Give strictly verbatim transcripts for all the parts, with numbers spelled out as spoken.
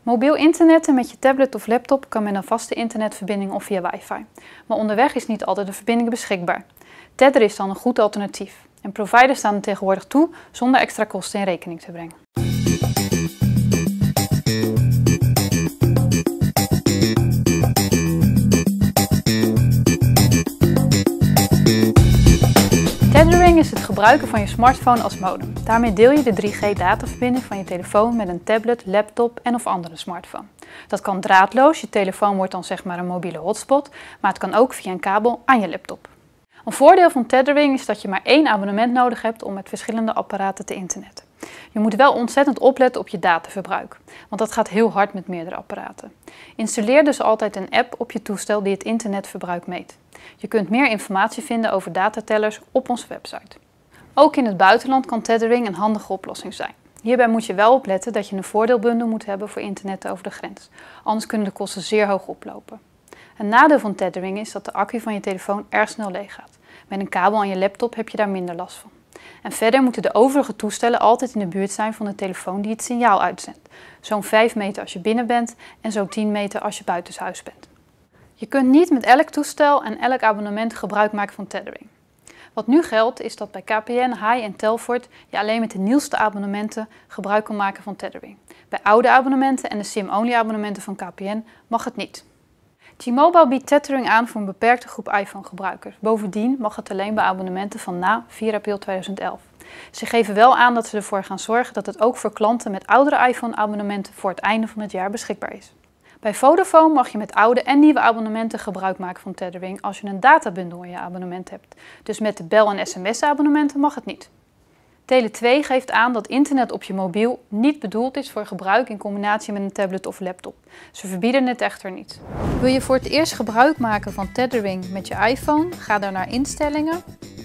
Mobiel internetten met je tablet of laptop kan met een vaste internetverbinding of via wifi. Maar onderweg is niet altijd de verbinding beschikbaar. Tether is dan een goed alternatief. En providers staan er tegenwoordig toe zonder extra kosten in rekening te brengen. Tethering is het gebruiken van je smartphone als modem. Daarmee deel je de drie G dataverbinding van je telefoon met een tablet, laptop en of andere smartphone. Dat kan draadloos, je telefoon wordt dan zeg maar een mobiele hotspot, maar het kan ook via een kabel aan je laptop. Een voordeel van tethering is dat je maar één abonnement nodig hebt om met verschillende apparaten te internetten. Je moet wel ontzettend opletten op je dataverbruik, want dat gaat heel hard met meerdere apparaten. Installeer dus altijd een app op je toestel die het internetverbruik meet. Je kunt meer informatie vinden over datatellers op onze website. Ook in het buitenland kan tethering een handige oplossing zijn. Hierbij moet je wel opletten dat je een voordeelbundel moet hebben voor internet over de grens. Anders kunnen de kosten zeer hoog oplopen. Een nadeel van tethering is dat de accu van je telefoon erg snel leeg gaat. Met een kabel aan je laptop heb je daar minder last van. En verder moeten de overige toestellen altijd in de buurt zijn van de telefoon die het signaal uitzendt. Zo'n vijf meter als je binnen bent en zo'n tien meter als je buitenshuis bent. Je kunt niet met elk toestel en elk abonnement gebruik maken van tethering. Wat nu geldt is dat bij K P N, Hi en Telfort je alleen met de nieuwste abonnementen gebruik kan maken van tethering. Bij oude abonnementen en de sim-only abonnementen van K P N mag het niet. T-Mobile biedt tethering aan voor een beperkte groep iPhone-gebruikers. Bovendien mag het alleen bij abonnementen van na vier april tweeduizend elf. Ze geven wel aan dat ze ervoor gaan zorgen dat het ook voor klanten met oudere iPhone-abonnementen voor het einde van het jaar beschikbaar is. Bij Vodafone mag je met oude en nieuwe abonnementen gebruik maken van tethering als je een databundel in je abonnement hebt. Dus met de bel- en sms-abonnementen mag het niet. Tele twee geeft aan dat internet op je mobiel niet bedoeld is voor gebruik in combinatie met een tablet of laptop. Ze verbieden het echter niet. Wil je voor het eerst gebruik maken van tethering met je iPhone? Ga dan naar Instellingen,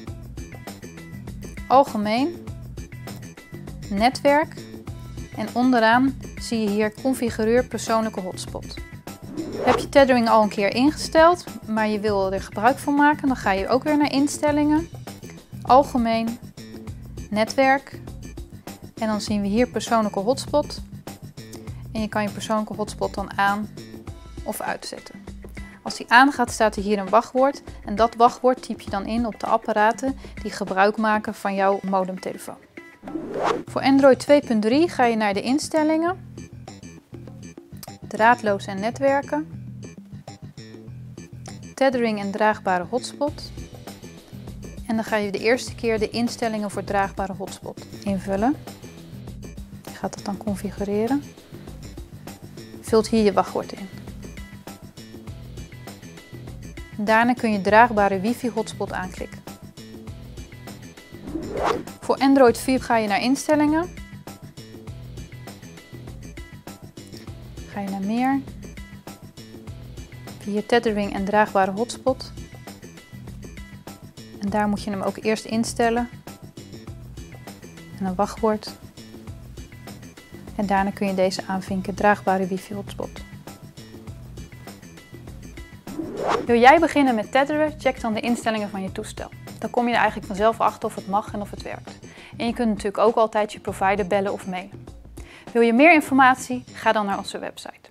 Algemeen, Netwerk en onderaan zie je hier Configureer persoonlijke hotspot. Heb je tethering al een keer ingesteld, maar je wil er gebruik van maken, dan ga je ook weer naar Instellingen, Algemeen, Netwerk en dan zien we hier persoonlijke hotspot en je kan je persoonlijke hotspot dan aan of uitzetten. Als die aangaat staat er hier een wachtwoord en dat wachtwoord typ je dan in op de apparaten die gebruik maken van jouw modemtelefoon. Voor Android twee punt drie ga je naar de instellingen, draadloos en netwerken, tethering en draagbare hotspot. En dan ga je de eerste keer de instellingen voor draagbare hotspot invullen. Je gaat dat dan configureren. Vult hier je wachtwoord in. Daarna kun je draagbare wifi hotspot aanklikken. Voor Android vier ga je naar instellingen. Ga je naar meer. Hier tethering en draagbare hotspot. En daar moet je hem ook eerst instellen. En een wachtwoord. En daarna kun je deze aanvinken, draagbare wifi hotspot. Wil jij beginnen met tetheren? Check dan de instellingen van je toestel. Dan kom je er eigenlijk vanzelf achter of het mag en of het werkt. En je kunt natuurlijk ook altijd je provider bellen of mailen. Wil je meer informatie? Ga dan naar onze website.